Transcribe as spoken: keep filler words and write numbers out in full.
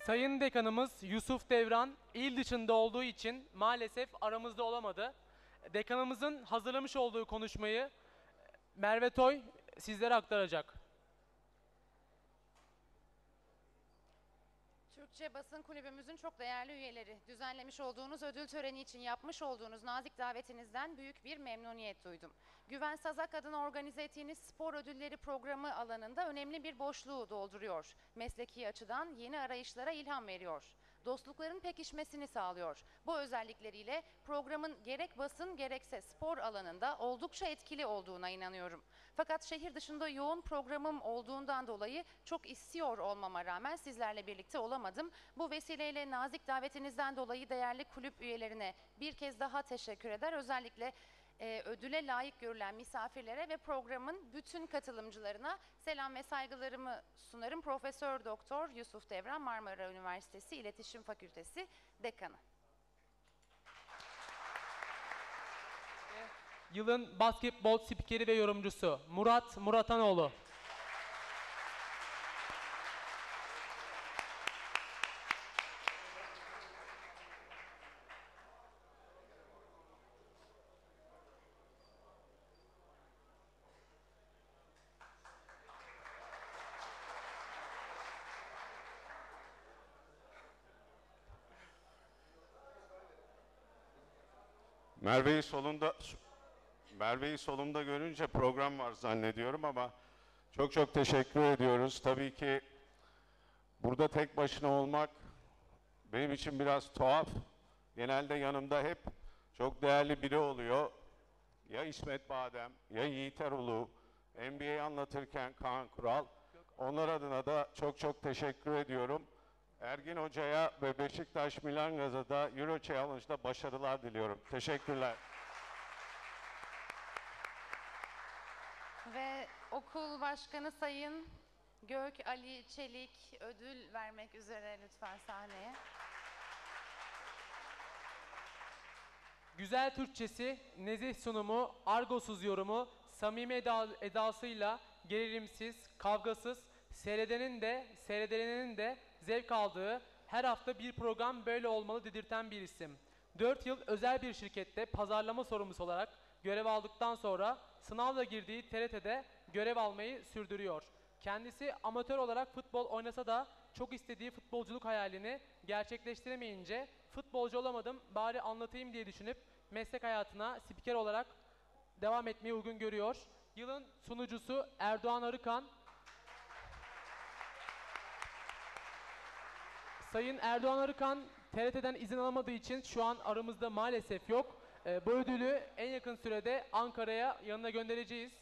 Sayın Dekanımız Yusuf Devran il dışında olduğu için maalesef aramızda olamadı. Dekanımızın hazırlamış olduğu konuşmayı Merve Toy sizlere aktaracak. Türkçe Basın Kulübümüzün çok değerli üyeleri, düzenlemiş olduğunuz ödül töreni için yapmış olduğunuz nazik davetinizden büyük bir memnuniyet duydum. Güven Sazak adına organize ettiğiniz spor ödülleri programı alanında önemli bir boşluğu dolduruyor. Mesleki açıdan yeni arayışlara ilham veriyor. Dostlukların pekişmesini sağlıyor. Bu özellikleriyle programın gerek basın gerekse spor alanında oldukça etkili olduğuna inanıyorum. Fakat şehir dışında yoğun programım olduğundan dolayı çok istiyor olmama rağmen sizlerle birlikte olamadım. Bu vesileyle nazik davetinizden dolayı değerli kulüp üyelerine bir kez daha teşekkür eder. Özellikle e, ödüle layık görülen misafirlere ve programın bütün katılımcılarına selam ve saygılarımı sunarım. Profesör Doktor Yusuf Devran, Marmara Üniversitesi İletişim Fakültesi Dekanı. Yılın basketbol spikeri ve yorumcusu Murat Muratanoğlu. Merve'yi solunda Merve'yi solumda görünce program var zannediyorum ama çok çok teşekkür ediyoruz. Tabii ki burada tek başına olmak benim için biraz tuhaf. Genelde yanımda hep çok değerli biri oluyor. Ya İsmet Badem, ya Yiğit Erulu, N B A anlatırken Kaan Kural. Onlar adına da çok çok teşekkür ediyorum. Ergin Hoca'ya ve Beşiktaş Milan Gaz'a da Euro Challenge'da başarılar diliyorum. Teşekkürler. Ve okul başkanı Sayın Gök Ali Çelik ödül vermek üzere lütfen sahneye. Güzel Türkçesi, nezih sunumu, argosuz yorumu, samimi eda edasıyla gerilimsiz, kavgasız, seyredenin de seyredenin de zevk aldığı her hafta bir program böyle olmalı dedirten bir isim. dört yıl özel bir şirkette pazarlama sorumlusu olarak görev aldıktan sonra sınavla girdiği T R T'de görev almayı sürdürüyor. Kendisi amatör olarak futbol oynasa da çok istediği futbolculuk hayalini gerçekleştiremeyince futbolcu olamadım bari anlatayım diye düşünüp meslek hayatına spiker olarak devam etmeyi uygun görüyor. Yılın sunucusu Erdoğan Arıkan. Sayın Erdoğan Arıkan T R T'den izin alamadığı için şu an aramızda maalesef yok. Ee, bu ödülü en yakın sürede Ankara'ya yanına göndereceğiz.